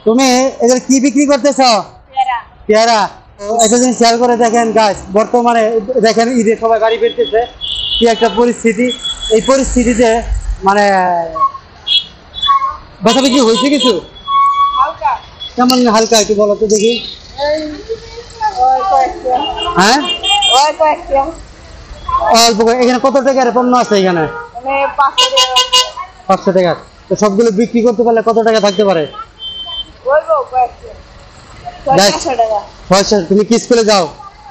তুমি এদের কি বিক্রি করতেছো? পেয়ারা। একটা জিনিস খেয়াল করে দেখেন গাছ, বর্তমানে দেখেন ঈদে সবাই গাড়ি ফিরতেছে, কি একটা পরিস্থিতি। এই পরিস্থিতিতে মানে বেচা বিক্রি হয়েছে কিছু? কেমন হালকা একটু বলো তো দেখি। হ্যাঁ অল্প। এখানে কত টাকার পণ্য আছে? এখানে 500 টাকা। তো সবগুলো বিক্রি করতে পারলে কত টাকা থাকতে পারে? তুমি কি স্কুলে যাও?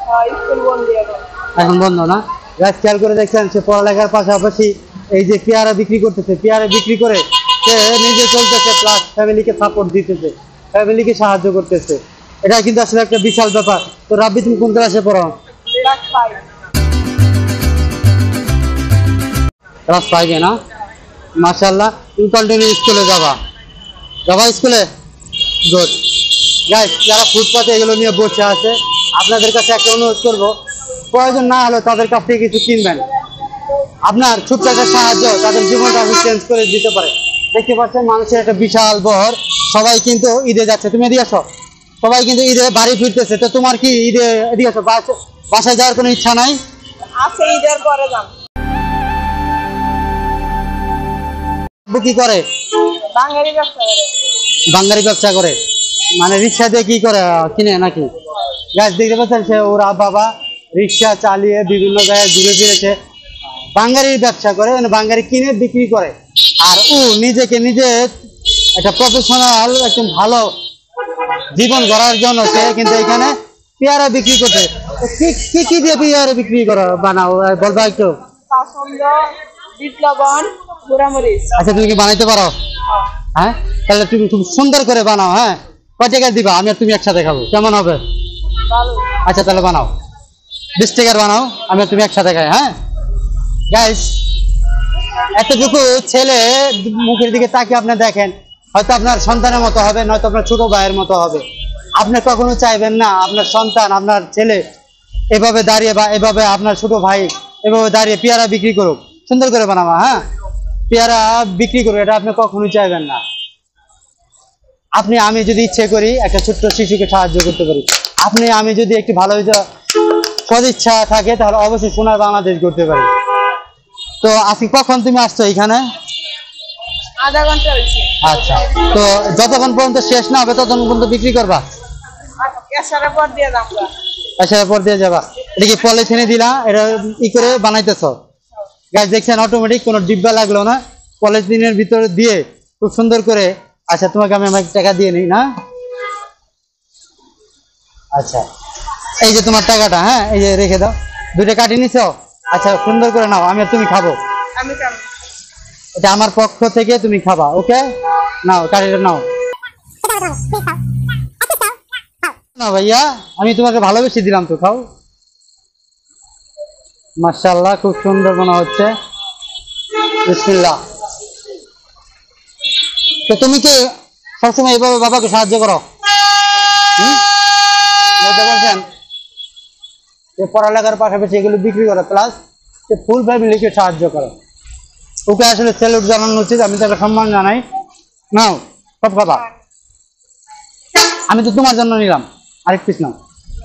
এখন বন্ধ না? গাছ খেয়াল করে দেখছেন, সে পড়ালেখার পাশাপাশি এই যে পেয়ারা বিক্রি করতেছে, পেয়ারা বিক্রি করে সে নিজে চলতেছে, প্লাস ফ্যামিলিকে সাপোর্ট দিতেছে, ফ্যামিলিকে সাহায্য করতেছে। এটা কিন্তু আসলে একটা বিশাল ব্যাপার। তো রাব্বি, তুমি কোন ক্লাসে পড়ো? ক্লাস 5-এ না? মাশাআল্লাহ। তুমি কন্টিনিউ স্কুলে যাবা স্কুলে? গুড। গাইস, যারা ফুটপাতে এগুলো নিয়ে বসে আছে, আপনাদের কাছে একটা অনুরোধ করবো, প্রয়োজন না হলে তাদের কাছ থেকে কিছু কিনবেন। আপনার ছোট্ট একটা সাহায্য তাদের জীবনটা চেঞ্জ করে দিতে পারে। দেখতে পাচ্ছেন মানুষের একটা বিশাল বহর, সবাই কিন্তু ঈদে যাচ্ছে। তুমি এদিকে আসো। সবাই কিন্তু ঈদে বাড়ি ফিরতেছে। তো তোমার কি ঈদে এদিকে আসো, বাসায় যাওয়ার কোনো ইচ্ছা নাই? আছে, ঈদের পরে যাম। কি করে? বাঙালি ব্যবসা করে। মানে রিক্সা দিয়ে কি করে, কিনে নাকি? গাছ দেখতে পাচ্ছেন, সে ওরা বাবা রিক্সা চালিয়ে বিভিন্ন জায়গায় ঘুরে ফিরেছে, বাঙালির ব্যবসা করে, মানে বাঙালি কিনে বিক্রি করে। আর ও নিজে একটা প্রফেশনাল, একদম ভালো জীবন গড়ার জন্য সে কিন্তু এখানে পেয়ারা বিক্রি করছে। কি দিয়ে পেয়ারা বিক্রি করো, বানাও বলবা একটু? আচ্ছা, তুমি কি বানাইতে পারো? হ্যাঁ, তাহলে তুমি খুব সুন্দর করে বানাও। হ্যাঁ, কয় টাকা দিবা? আমি আর তুমি একসাথে খাবো, কেমন হবে? আচ্ছা, তাহলে বানাও, 20 টাকার বানাও, আমি আর তুমি একসাথে খাই। হ্যাঁ গাইস, এতটুকু ছেলে মুখের দিকে তাকিয়ে আপনি দেখেন, হয়তো আপনার সন্তানের মতো হবে, নয়তো আপনার ছোট ভাইয়ের মতো হবে। আপনি কখনো চাইবেন না আপনার সন্তান, আপনার ছেলে এভাবে দাঁড়িয়ে, বা এভাবে আপনার ছোট ভাই এভাবে দাঁড়িয়ে পেয়ারা বিক্রি করুক, সুন্দর করে বানাবা। হ্যাঁ, পেয়ারা বিক্রি করুক, এটা আপনি কখনোই চাইবেন না। আমি যদি ইচ্ছে করি একটা ছোট্ট শিশুকে সাহায্য করতে পারি, আমি যদি একটি ভালো সদিচ্ছা থাকে, তাহলে অবশ্যই সোনার বাংলাদেশ করতে পারি। তো আজকে কখন তুমি আসছো এখানে? আধা ঘন্টা হয়েছে। আচ্ছা, তো যতক্ষণ পর্যন্ত শেষ না হবে ততক্ষণ পর্যন্ত বিক্রি করবা? আসার পর দিয়ে যাবা। এটা কি পলিথিনে দিলা, এটা ই করে বানাইতেছ? গাছ দেখছেন, অটোমেটিক কোনো ডিব্বা লাগলো না, পলিথিনের ভিতরে দিয়ে খুব সুন্দর করে। আচ্ছা, তোমাকে আমি আমার টাকা দিয়ে নিই না? আচ্ছা, এই যে তোমার টাকাটা। হ্যাঁ, এই যে রেখে দাও। 2টা কাটি নিছ? আচ্ছা, সুন্দর করে নাও, আমি আর তুমি খাবো। এটা আমার পক্ষ থেকে তুমি খাবা। ওকে, নাও, কাটিটা নাও। না ভাইয়া, আমি তোমাকে ভালোবেসে দিলাম, তো খাও। মাশাআল্লাহ, খুব সুন্দর মনে হচ্ছে। বিসমিল্লাহ। তো তুমি কি সবসময় এভাবে বাবাকে সাহায্য করো? বুঝতে পারছেন, পড়ালেখার পাশাপাশি এগুলো বিক্রি করে, প্লাস ফুল ফ্যামিলিকে সাহায্য করে। ওকে আসলে স্যালুট জানানো উচিত, আমি তাকে সম্মান জানাই। নাও, সব খাবা। আমি তো তোমার জন্য নিলাম, আরেক পিস নাও।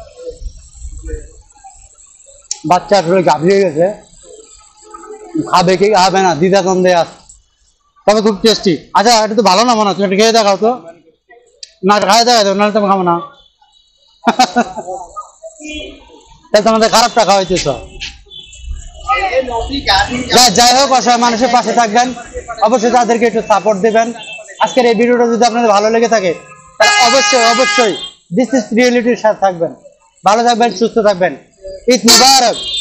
বাচ্চা আসলে গাভরিয়ে গেছে, খাবে কি খাবে না দ্বিধা দ্বন্দ্বে আছে, তবে খুব টেস্টি। আচ্ছা, এটা তো ভালো না মনে হচ্ছে, এটা খেয়ে দেখাও তো। না, খাই দেখাও তো, নাহলে তুমি খাবো না। তাহলে তোমাদের খারাপটা খাওয়াইতেছ। যাই হোক, অসহায় মানুষের পাশে থাকবেন, অবশ্যই তাদেরকে একটু সাপোর্ট দেবেন। আজকের এই ভিডিওটা যদি আপনাদের ভালো লেগে থাকে, তাহলে অবশ্যই দিস ইজ রিয়েলিটির সাথে থাকবেন। ভালো থাকবেন, সুস্থ থাকবেন। ঈদ মুবারক।